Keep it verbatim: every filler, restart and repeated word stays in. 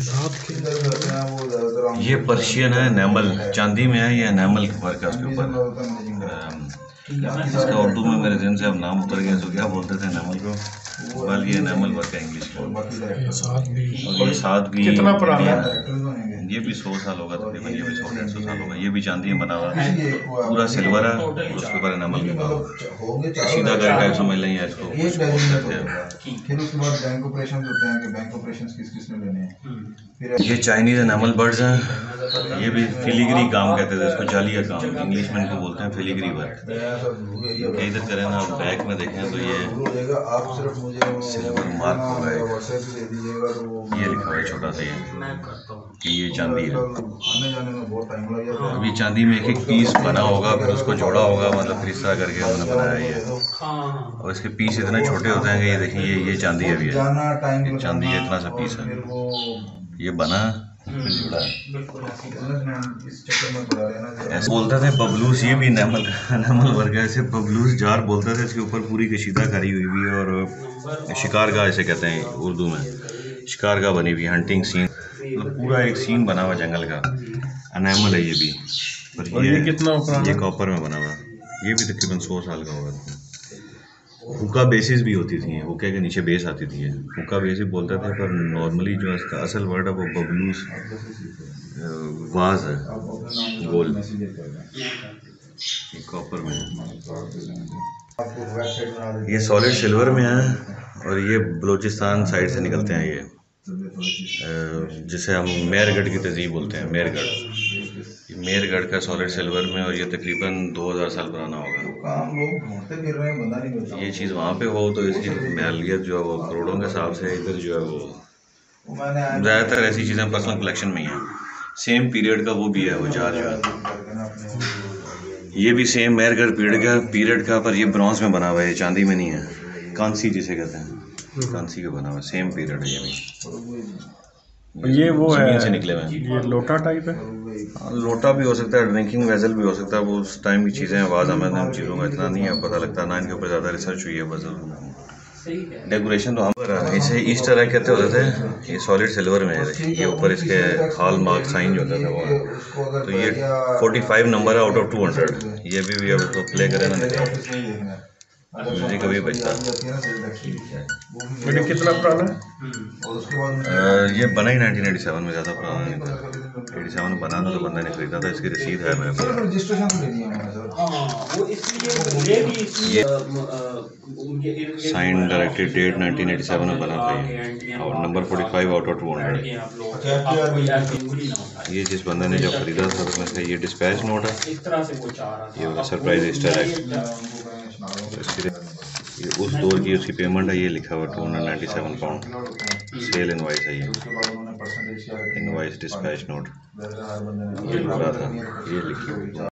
ये पर्शियन है, एनामल चांदी में है, ये एनामल वर्क है उसके ऊपर। इसका उर्दू में मेरे जहन से अब नाम उतर गया, तो क्या बोलते थे एनामल को, बल ये एनामल वर्क है इंग्लिश का। और ये साथ भी कितना पुराना है? ये भी सौ साल होगा तकरीबन, ये भी सौ डेढ़ सौ साल होगा। ये भी चांदी में बना हुआ है, पूरा सिल्वर है, उसके ऊपर एनामल का काम सीधा करके समझ लें या इसको कुछ बोल सकते हैं। फिर उसके बाद बैंक ऑपरेशन होते हैं कि बैंक ऑपरेशन किस किस ने लेने हैं। ये चाइनीज एनामल बर्ड्स हैं, ये भी फिलीग्री काम कहते थे इसको, जाली का काम, इंग्लिश में इनको बोलते हैं फिलीग्री वर्क। इधर करें ना आप बैक में देखें तो ये सिल्वर मार्क होगा, ये लिखा हुआ है छोटा सा ये कि ये चांदी है। अभी चांदी में एक एक पीस बना होगा, फिर उसको जोड़ा होगा, मतलब फिर इस तरह करके उन्होंने बनाया ये। और इसके पीस इतने छोटे होते हैं कि ये देखिए ये ये चांदी है, अभी है चांदी है, इतना सा पीस है, ये बना फिर जुड़ा है। ऐसे बोलते थे बबलूस, ये भी एनामल एनामल वर्क है, ऐसे बबलूस जार बोलते थे। इसके ऊपर पूरी कशीदा करी हुई भी है, और शिकार का ऐसे कहते हैं उर्दू में, शिकार का बनी हुई हंटिंग सीन, मतलब पूरा एक सीन बना हुआ जंगल का। एनामल है ये भी, पर ये, ये कितना पुराना? ये कॉपर में बना हुआ, ये भी तकरीबन सौ साल का होगा। हुक्का बेसिस भी होती थी, हुक्के के नीचे बेस आती थी, हुक्का बेसिस बोलते थे, पर नॉर्मली जो इसका असल वर्ड है वो बबलूस वाज है, गोल, ये कॉपर में है। ये सॉलिड सिल्वर में है, और ये बलूचिस्तान साइड से निकलते हैं ये, जिसे हम मेहरगढ़ की तहजीब बोलते हैं, मेहरगढ़, मेहरगढ़ का सॉलिड सिल्वर में, और ये तकरीबन दो हज़ार साल पुराना होगा। ये चीज़ वहाँ पे हो तो इसकी महलियत जो है वो करोड़ों के हिसाब से, इधर जो है वो ज़्यादातर ऐसी चीज़ें पर्सनल कलेक्शन में ही हैं। सेम पीरियड का वो भी है, वो जार जो है ये भी सेम मेहरगढ़ पीरियड का पीरियड का पर ये ब्रॉन्ज में बना हुआ है, ये चांदी में नहीं है, कांसी जिसे कहते हैं, कांसी का बना हुआ है, सेम पीरियड है ये भी। ये वो है से निकले हुए, ये लोटा टाइप है, लोटा भी हो सकता है, ड्रिंकिंग वेजल भी हो सकता है, वो उस टाइम की चीज़ें, आवाज़ हमें उन चीज़ों का इतना नहीं है पता लगता, ना इनके ऊपर ज़्यादा रिसर्च हुई है, बस डेकोरेशन तो हम इसे इस तरह कहते होते थे। ये सॉलिड सिल्वर में है, ये ऊपर इसके हॉल मार्क साइन जो होता था वो, तो ये पैंतालीस नंबर है आउट ऑफ टू हंड्रेड। ये भी, भी अब इसको प्ले करें ना, म्यूजिक अभी बजता। ये कितना पुराना है? आ, ये बना ही नाइनटीन एटी सेवन में, ज़्यादा पुराना नहीं था। एटी सेवन में बना था तो बंदा ने खरीदा था, इसकी रसीद है मेरे पास। Sign directed date nineteen eighty seven में बना था ये, और नंबर पैंतालीस आउट ऑफ टू हंड्रेड। ये जिस बंदे ने जब खरीदा था तो मैं, ये डिस्पैच नोट है, ये सरप्राइज ईस्टर एग, ये उस दौर की उसकी पेमेंट है, ये लिखा हुआ two hundred ninety seven pound sale invoice है, ये इनवाइस डिस्पैच नोट, ये पूरा था, ये लिखी हुई।